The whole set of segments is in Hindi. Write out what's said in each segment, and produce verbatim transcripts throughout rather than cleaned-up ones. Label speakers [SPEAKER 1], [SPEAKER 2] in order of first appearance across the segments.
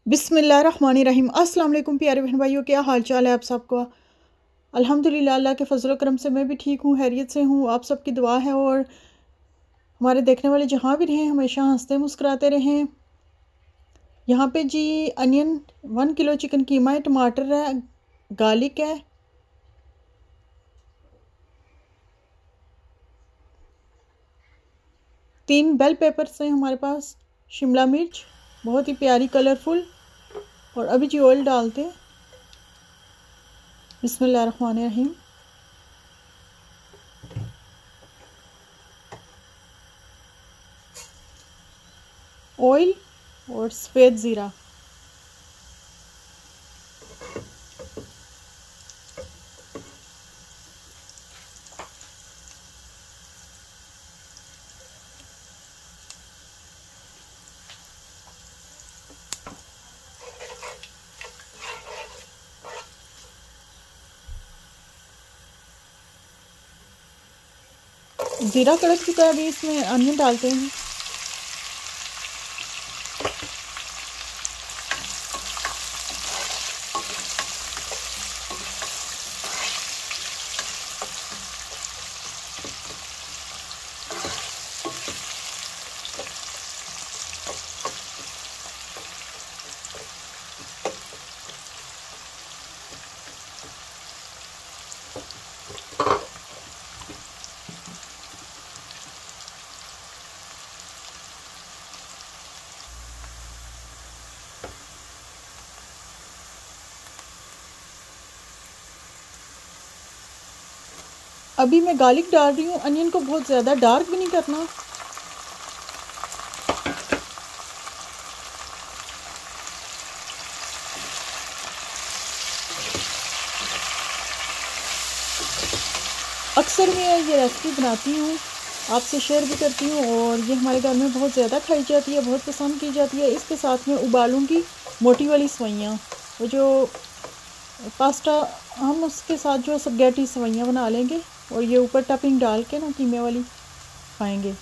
[SPEAKER 1] बिस्मिल्लाहिर्रहमानिर्रहीम। अस्सलाम वालेकुम प्यारे बहन भाइयों, क्या हाल चाल है आप सबका। अल्हम्दुलिल्लाह, अल्लाह के फजल करम से मैं भी ठीक हूँ, खैरियत से हूँ। आप सबकी दुआ है और हमारे देखने वाले जहाँ भी रहें हमेशा हंसते मुस्कुराते रहें। यहाँ पे जी onion one kilo chicken keema है, टमाटर है, गार्लिक है, तीन बेल पेपर्स हैं हमारे पास, शिमला मिर्च बहुत ही प्यारी कलरफुल। और अभी जी ऑयल डालते हैं। बिस्मिल्लाहिर्रहमानिर्रहीम। ऑयल और सफ़ेद ज़ीरा। ज़ीरा कड़क चुका है, अभी इसमें अनियन डालते हैं। अभी मैं गार्लिक डाल रही हूँ। अनियन को बहुत ज़्यादा डार्क भी नहीं करना। अक्सर मैं ये रेसिपी बनाती हूँ, आपसे शेयर भी करती हूँ और ये हमारे घर में बहुत ज़्यादा खाई जाती है, बहुत पसंद की जाती है। इसके साथ में उबालूँगी मोटी वाली सवैयाँ, वो जो पास्ता हम उसके साथ जो स्पगेटी सवैयाँ बना लेंगे और ये ऊपर टपिंग डाल के ना कीमे वाली खाएंगे।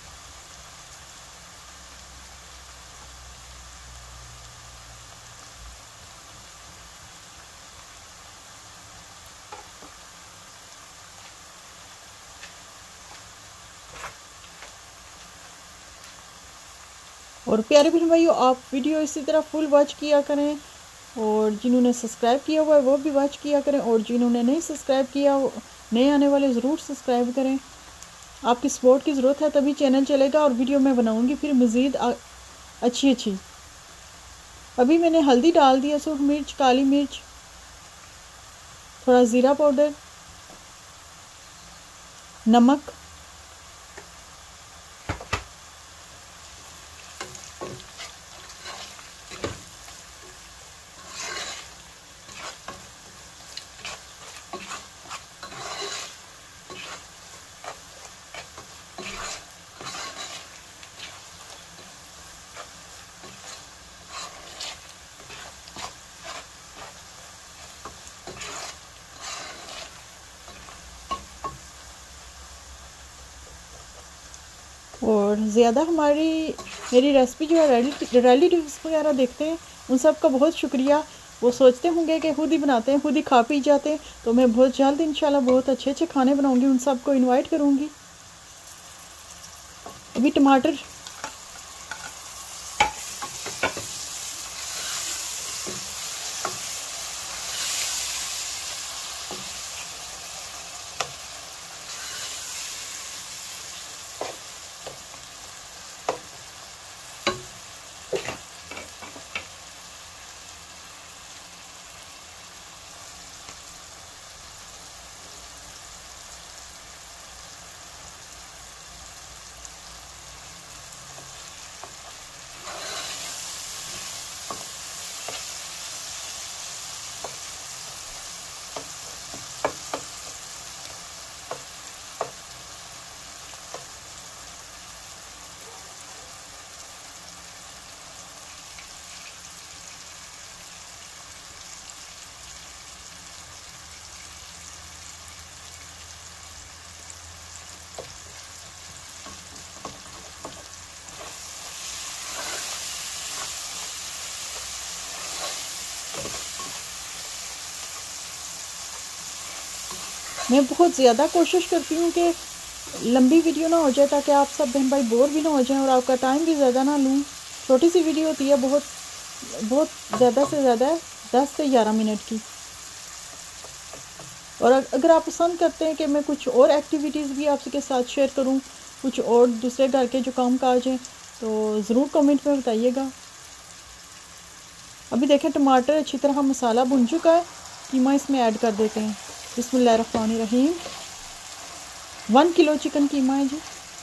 [SPEAKER 1] और प्यारे बहन भाइयों, आप वीडियो इसी तरह फुल वॉच किया करें और जिन्होंने सब्सक्राइब किया हुआ है वो भी वॉच किया करें और जिन्होंने नहीं सब्सक्राइब किया, नए आने वाले ज़रूर सब्सक्राइब करें। आपकी सपोर्ट की ज़रूरत है, तभी चैनल चलेगा और वीडियो मैं बनाऊंगी फिर मज़ीद अच्छी अच्छी। अभी मैंने हल्दी डाल दिया, सूख मिर्च, काली मिर्च, थोड़ा ज़ीरा पाउडर, नमक, और ज़्यादा हमारी मेरी रेसिपी जो है रिलेटिव्स वगैरह देखते हैं, उन सब का बहुत शुक्रिया। वो सोचते होंगे कि खुद ही बनाते हैं, खुद ही खा पी जाते हैं। तो मैं बहुत जल्द इंशाल्लाह बहुत अच्छे अच्छे खाने बनाऊंगी, उन सब को इनवाइट करूंगी। अभी टमाटर मैं बहुत ज़्यादा कोशिश करती हूँ कि लंबी वीडियो ना हो जाए, ताकि आप सब बहन भाई बोर भी ना हो जाएं और आपका टाइम भी ज़्यादा ना लूँ। छोटी सी वीडियो होती है, बहुत बहुत ज़्यादा से ज़्यादा दस से ग्यारह मिनट की। और अगर आप पसंद करते हैं कि मैं कुछ और एक्टिविटीज़ भी आपके साथ शेयर करूं, कुछ और दूसरे घर के जो काम काज हैं, तो ज़रूर कमेंट में बताइएगा। अभी देखें टमाटर अच्छी तरह मसाला भुन चुका है, कीमा इसमें ऐड कर देते हैं। बिस्मिल्लाहिर्रहमानिर्रहीम। वन किलो चिकन कीमा है जी।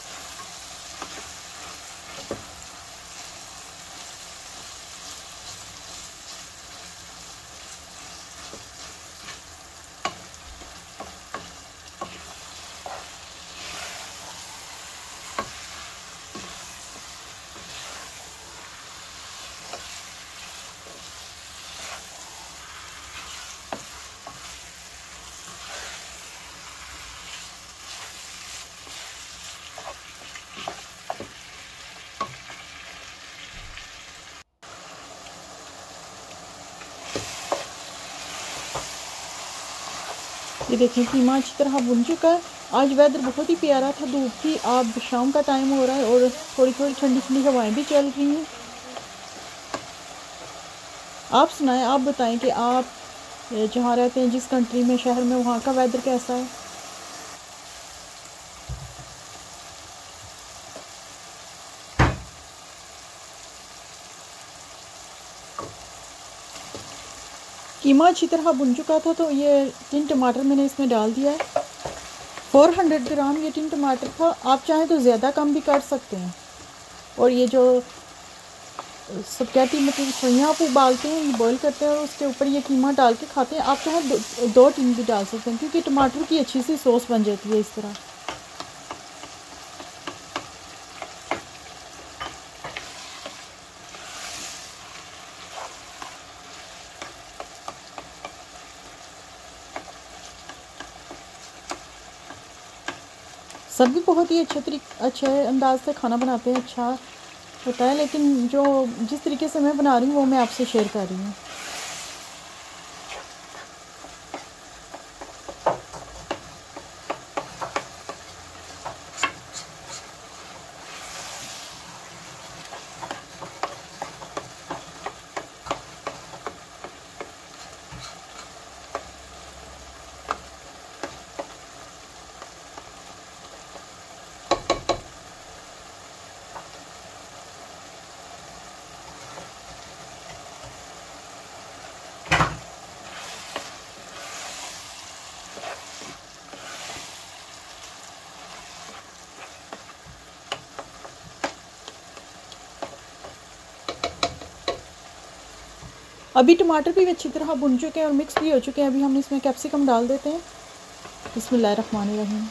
[SPEAKER 1] ये देखिए कीमा अच्छी तरह भुन चुका है। आज वेदर बहुत ही प्यारा था, धूप थी, अब शाम का टाइम हो रहा है और थोड़ी थोड़ी ठंडी ठंडी हवाएं भी चल रही हैं। आप सुनाएं, आप बताएं कि आप जहाँ रहते हैं, जिस कंट्री में, शहर में, वहाँ का वेदर कैसा है। कीमा अच्छी तरह भुन चुका था, तो ये तीन टमाटर मैंने इसमें डाल दिया है। चार सौ ग्राम ये तीन टमाटर था, आप चाहें तो ज़्यादा कम भी कर सकते हैं। और ये जो स्पैगेटी मतलब सइयाँ आप उबालते हैं, ये बॉईल करते हैं और उसके ऊपर ये कीमा डाल के खाते हैं, आप चाहें दो, दो टीन भी डाल सकते हैं, क्योंकि टमाटर की अच्छी सी सॉस बन जाती है इस तरह। सब भी बहुत ही अच्छे तरीके अच्छे अंदाज से खाना बनाते हैं, अच्छा होता है, लेकिन जो जिस तरीके से मैं बना रही हूँ वो मैं आपसे शेयर कर रही हूँ। अभी टमाटर भी अच्छी तरह भुन चुके हैं और मिक्स भी हो चुके हैं। अभी हम इसमें कैप्सिकम डाल देते हैं। बिस्मिल्लाहिर्रहमानिर्रहीम।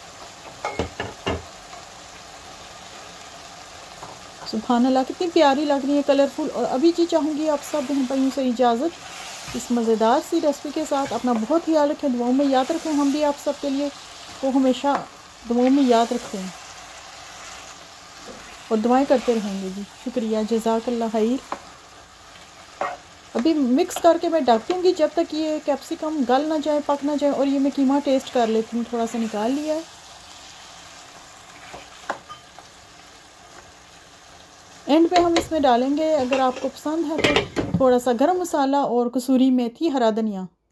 [SPEAKER 1] सुभान अल्लाह, कितनी प्यारी लग रही है, कलरफुल। और अभी जी चाहूँगी आप सब बहन भाइयों से इजाज़त इस मज़ेदार सी रेसिपी के साथ। अपना बहुत ख्याल रखें, दुआओं में याद रखें। हम भी आप सब के लिए को हमेशा दुआओं में याद रखते हैं और दुआएं करते रहेंगे जी। शुक्रिया, जज़ाकल्लाह खैर। अभी मिक्स करके मैं ढक दूँगी जब तक ये कैप्सिकम गल ना जाए, पक ना जाए। और ये मैं कीमा टेस्ट कर लेती हूँ, थोड़ा सा निकाल लिया है। एंड पे हम इसमें डालेंगे, अगर आपको पसंद है तो, थोड़ा सा गरम मसाला और कसूरी मेथी, हरा धनिया।